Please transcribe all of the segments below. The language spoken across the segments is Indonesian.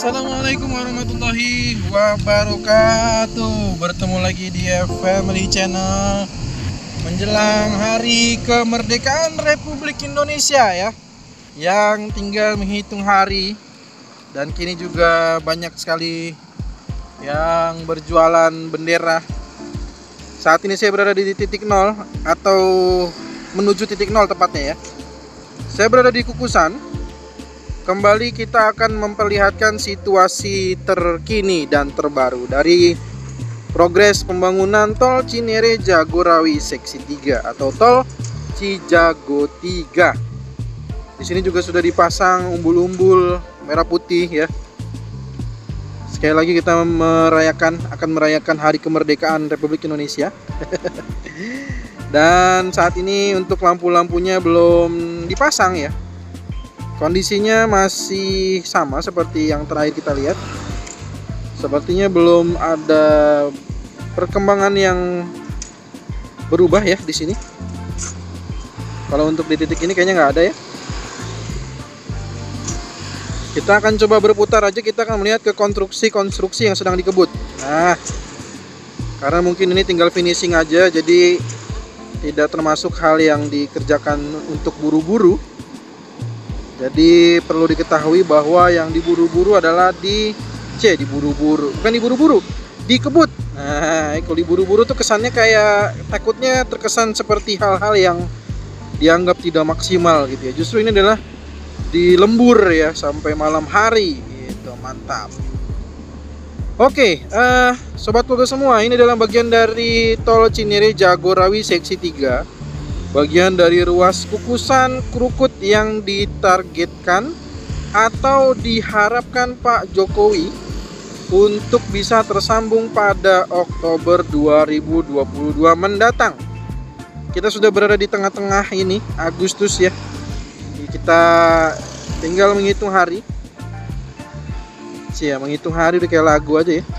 Assalamualaikum warahmatullahi wabarakatuh. Bertemu lagi di Family Channel menjelang hari kemerdekaan Republik Indonesia ya, yang tinggal menghitung hari. Dan kini juga banyak sekali yang berjualan bendera. Saat ini saya berada di titik nol, atau menuju titik nol tepatnya ya. Saya berada di Kukusan. Kembali kita akan memperlihatkan situasi terkini dan terbaru dari progres pembangunan Tol Cinere Jagorawi Seksi 3 atau Tol Cijago 3. Di sini juga sudah dipasang umbul-umbul merah putih ya. Sekali lagi kita akan merayakan hari kemerdekaan Republik Indonesia. Dan saat ini untuk lampu-lampunya belum dipasang ya. Kondisinya masih sama seperti yang terakhir kita lihat. Sepertinya belum ada perkembangan yang berubah ya di sini. Kalau untuk di titik ini kayaknya nggak ada ya. Kita akan coba berputar aja, kita akan melihat ke konstruksi yang sedang dikebut. Nah, karena mungkin ini tinggal finishing aja, jadi tidak termasuk hal yang dikerjakan untuk buru-buru. Jadi perlu diketahui bahwa yang diburu-buru adalah dikebut. Nah, kalau diburu-buru tuh kesannya kayak takutnya terkesan seperti hal-hal yang dianggap tidak maksimal gitu ya. Justru ini adalah dilembur ya sampai malam hari gitu, mantap. Oke, sobat Pogo semua, ini adalah bagian dari Tol Cinere Jagorawi Seksi 3. Bagian dari ruas Kukusan Krukut yang ditargetkan atau diharapkan Pak Jokowi untuk bisa tersambung pada Oktober 2022 mendatang. Kita sudah berada di tengah-tengah ini, Agustus ya. Kita tinggal menghitung hari. Menghitung hari udah kayak lagu aja ya.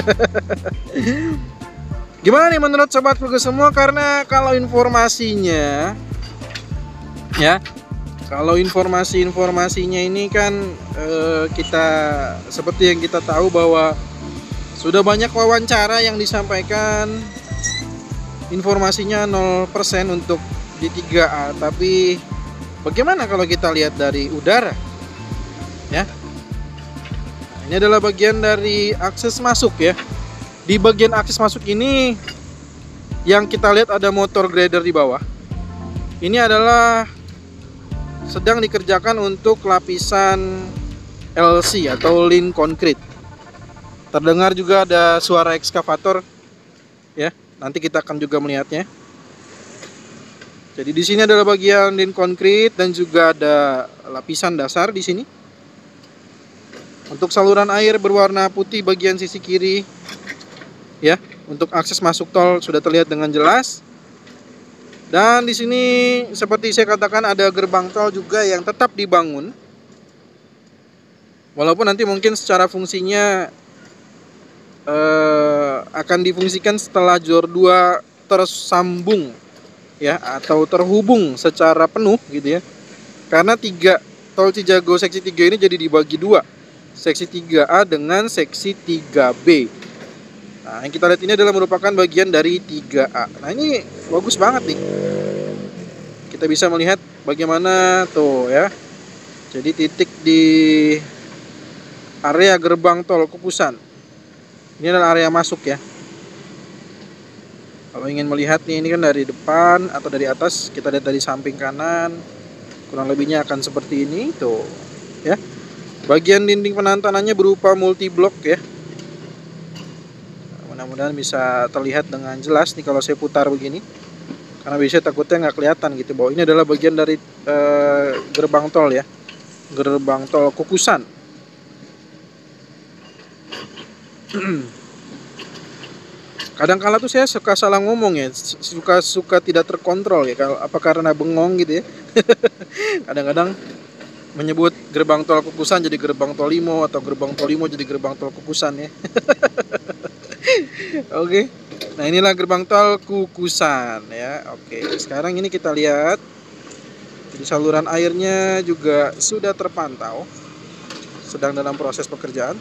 Gimana nih menurut sobat Pogo semua? Karena kalau informasinya ya, kalau informasinya ini kan kita seperti yang kita tahu bahwa sudah banyak wawancara yang disampaikan, informasinya 0% untuk di 3A. Tapi bagaimana kalau kita lihat dari udara ya? Ini adalah bagian dari akses masuk ya. Di bagian akses masuk ini yang kita lihat ada motor grader di bawah. Ini adalah sedang dikerjakan untuk lapisan LC atau lean concrete. Terdengar juga ada suara ekskavator ya. Nanti kita akan juga melihatnya. Jadi di sini adalah bagian lean concrete dan juga ada lapisan dasar di sini. Untuk saluran air berwarna putih bagian sisi kiri. Ya, untuk akses masuk tol sudah terlihat dengan jelas. Dan di sini seperti saya katakan ada gerbang tol juga yang tetap dibangun. Walaupun nanti mungkin secara fungsinya akan difungsikan setelah Jor 2 tersambung ya, atau terhubung secara penuh gitu ya. Karena Tol Cijago Seksi 3 ini jadi dibagi dua. Seksi 3A dengan Seksi 3B. Nah, yang kita lihat ini adalah merupakan bagian dari 3A. Nah, ini bagus banget nih. Kita bisa melihat bagaimana tuh ya. Jadi titik di area gerbang tol Kukusan. Ini adalah area masuk ya. Kalau ingin melihat nih, ini kan dari depan atau dari atas, kita lihat dari samping kanan. Kurang lebihnya akan seperti ini tuh ya. Bagian dinding penantanannya berupa multi blok ya. Mudah-mudahan bisa terlihat dengan jelas nih kalau saya putar begini, karena biasanya takutnya nggak kelihatan gitu bahwa ini adalah bagian dari gerbang tol ya, gerbang tol Kukusan. Kadang-kala tuh saya suka salah ngomong ya, suka tidak terkontrol ya, kalau apa karena bengong gitu ya. Kadang-kadang menyebut gerbang tol Kukusan jadi gerbang tol Limo, atau gerbang tol Limo jadi gerbang tol Kukusan ya. Oke. Nah, inilah gerbang tol Kukusan ya. Oke, sekarang ini kita lihat. Jadi saluran airnya juga sudah terpantau. sedang dalam proses pekerjaan.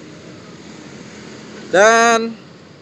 Dan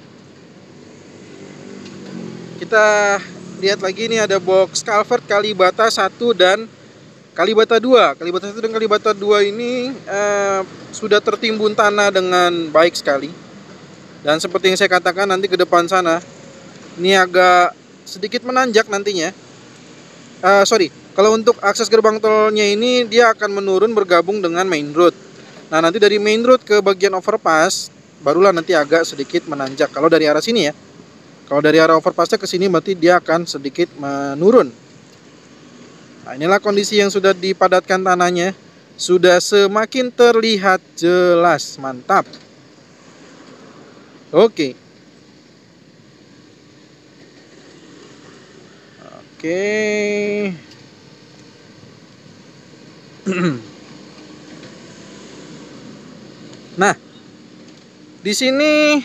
kita lihat lagi, ini ada box culvert Kalibata 1 dan Kalibata 2. Kalibata 1 dan Kalibata 2 ini sudah tertimbun tanah dengan baik sekali. Dan seperti yang saya katakan, nanti ke depan sana ini agak sedikit menanjak nantinya. Kalau untuk akses gerbang tolnya ini dia akan menurun bergabung dengan main road. Nah, nanti dari main road ke bagian overpass barulah nanti agak sedikit menanjak. Kalau dari arah sini ya. Kalau dari arah overpassnya ke sini berarti dia akan sedikit menurun. Nah, inilah kondisi yang sudah dipadatkan tanahnya. Sudah semakin terlihat jelas. Mantap. Oke. Nah, di sini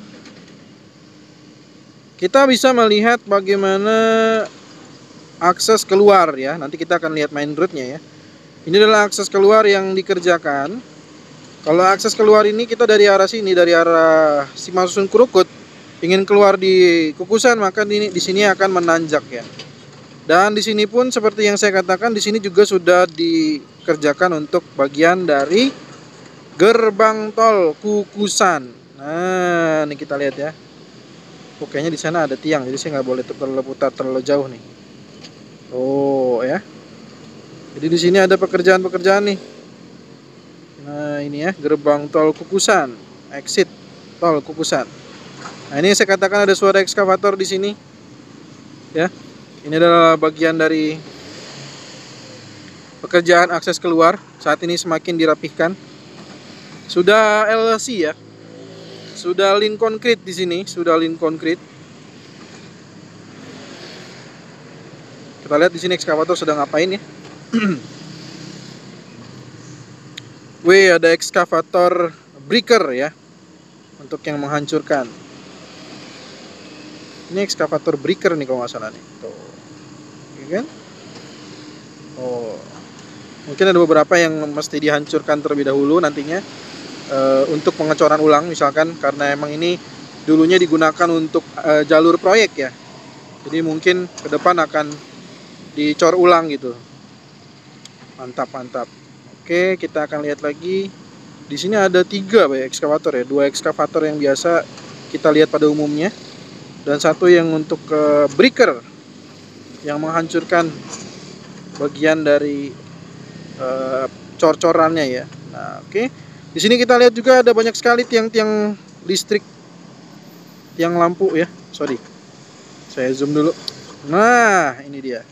kita bisa melihat bagaimana akses keluar ya. Nanti kita akan lihat main roadnya ya. Ini adalah akses keluar yang dikerjakan. Kalau akses keluar ini kita dari arah sini, dari arah Simasusun Krukut, ingin keluar di Kukusan, maka di sini akan menanjak ya. Dan di sini pun seperti yang saya katakan, di sini juga sudah dikerjakan untuk bagian dari gerbang tol Kukusan. Nah, ini kita lihat ya. Kayaknya di sana ada tiang, jadi saya nggak boleh putar terlalu jauh nih. Oh ya. Jadi di sini ada pekerjaan-pekerjaan nih. Nah, ini ya, gerbang tol Kukusan, exit tol Kukusan. Nah, ini saya katakan ada suara ekskavator di sini. Ya. Ini adalah bagian dari pekerjaan akses keluar. Saat ini semakin dirapihkan. Sudah LC ya. Sudah link konkrit di sini, sudah link konkrit. Kita lihat di sini ekskavator sedang ngapain ya. Ada ekskavator breaker ya. Untuk yang menghancurkan. Ini ekskavator breaker nih kalau nggak salah nih. Tuh. Kan? Oh, mungkin ada beberapa yang mesti dihancurkan terlebih dahulu nantinya untuk pengecoran ulang misalkan, karena emang ini dulunya digunakan untuk jalur proyek ya. Jadi mungkin ke depan akan dicor ulang gitu. Mantap. Oke, kita akan lihat lagi. Di sini ada 3 ekskavator ya, 2 ekskavator yang biasa kita lihat pada umumnya dan 1 yang untuk breaker yang menghancurkan bagian dari cor-corannya ya. Nah, oke. Di sini kita lihat juga ada banyak sekali tiang-tiang listrik, tiang lampu ya. Sorry, saya zoom dulu. Nah, ini dia.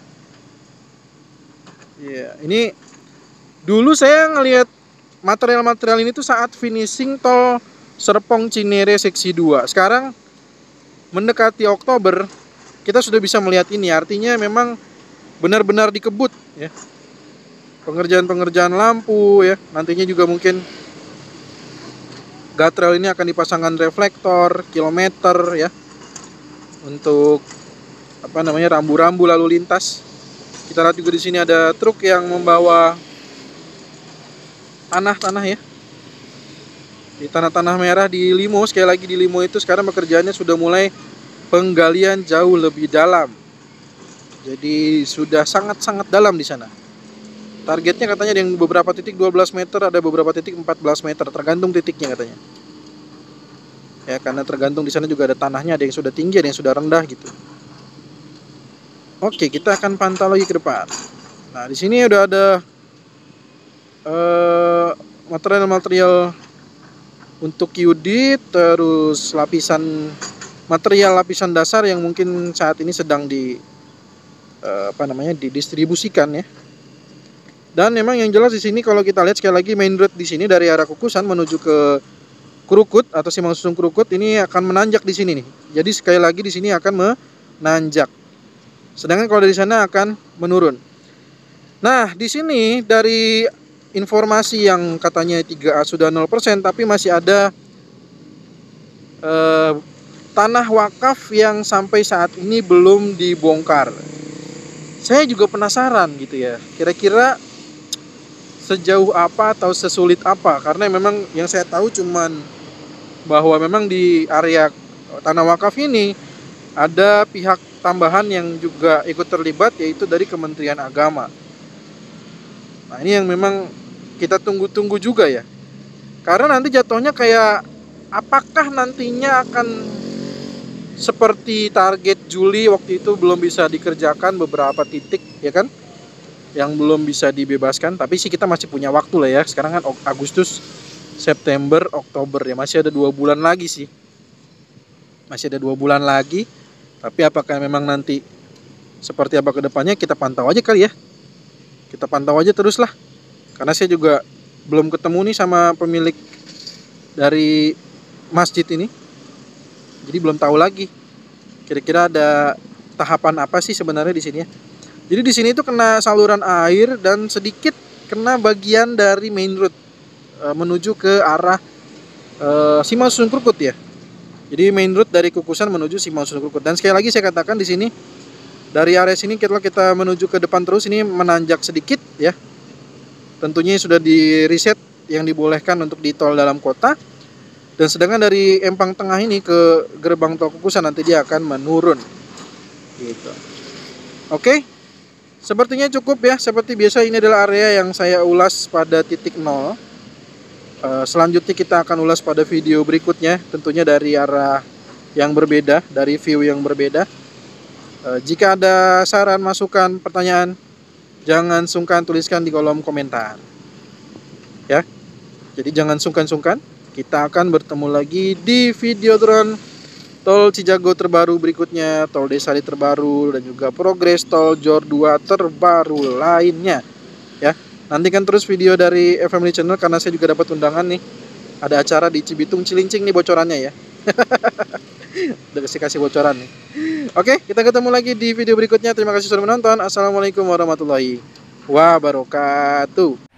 Ya, ini dulu saya ngelihat material-material ini tuh saat finishing tol Serpong Cinere seksi 2. Sekarang mendekati Oktober, kita sudah bisa melihat ini, artinya memang benar-benar dikebut ya. Pengerjaan-pengerjaan lampu ya. Nantinya juga mungkin guardrail ini akan dipasangkan reflektor, kilometer ya. Untuk rambu-rambu lalu lintas. Kita lihat juga di sini ada truk yang membawa tanah ya. Di tanah-tanah merah di Limo, sekali lagi di Limo itu sekarang pekerjaannya sudah mulai penggalian jauh lebih dalam. Jadi sudah sangat-sangat dalam di sana. Targetnya katanya yang beberapa titik 12 meter, ada beberapa titik 14 meter, tergantung titiknya katanya. Ya, karena tergantung di sana juga ada tanahnya, ada yang sudah tinggi, ada yang sudah rendah gitu. Oke, kita akan pantau lagi ke depan. Nah, di sini udah ada material-material untuk unit, terus material lapisan dasar yang mungkin saat ini sedang didistribusikan ya. Dan memang yang jelas di sini kalau kita lihat sekali lagi main road di sini dari arah Kukusan menuju ke Krukut atau Simasusun Krukut ini akan menanjak di sini nih. Jadi sekali lagi di sini akan menanjak. Sedangkan kalau dari sana akan menurun. Nah, di sini dari informasi yang katanya 3A sudah 0%, tapi masih ada tanah wakaf yang sampai saat ini belum dibongkar. Saya juga penasaran gitu ya. Kira-kira sejauh apa atau sesulit apa, karena memang yang saya tahu cuman bahwa memang di area tanah wakaf ini ada pihak tambahan yang juga ikut terlibat, yaitu dari Kementerian Agama. Nah, ini yang memang kita tunggu-tunggu juga ya, karena nanti jatuhnya kayak apakah nantinya akan seperti target Juli waktu itu belum bisa dikerjakan beberapa titik ya kan, yang belum bisa dibebaskan. Tapi sih kita masih punya waktu lah ya, sekarang kan Agustus, September, Oktober ya, masih ada 2 bulan lagi sih, masih ada 2 bulan lagi. Tapi apakah memang nanti seperti apa ke depannya, kita pantau aja kali ya, kita pantau aja terus lah, karena saya juga belum ketemu nih sama pemilik dari masjid ini, jadi belum tahu lagi kira-kira ada tahapan apa sih sebenarnya di sini ya. Jadi di sini itu kena saluran air dan sedikit kena bagian dari main road menuju ke arah Simalungun Krukut ya. Jadi main road dari Kukusan menuju Simalungun Krukut. Dan sekali lagi saya katakan di sini, dari area sini kita menuju ke depan terus, ini menanjak sedikit ya. Tentunya sudah di reset yang dibolehkan untuk di tol dalam kota. Dan sedangkan dari Empang Tengah ini ke gerbang tol Kukusan nanti dia akan menurun gitu. Oke, sepertinya cukup ya. Seperti biasa ini adalah area yang saya ulas pada titik 0. Selanjutnya kita akan ulas pada video berikutnya, tentunya dari arah yang berbeda, dari view yang berbeda. Jika ada saran, masukan, pertanyaan, jangan sungkan tuliskan di kolom komentar ya. Jadi jangan sungkan-sungkan. Kita akan bertemu lagi di video drone tol Cijago terbaru berikutnya, tol Desari terbaru, dan juga progres tol Jor 2 terbaru lainnya ya. Nantikan terus video dari Family Channel, karena saya juga dapat undangan nih, ada acara di Cibitung Cilincing nih bocorannya ya. Udah kasih bocoran nih. Oke, kita ketemu lagi di video berikutnya. Terima kasih sudah menonton. Assalamualaikum warahmatullahi wabarakatuh.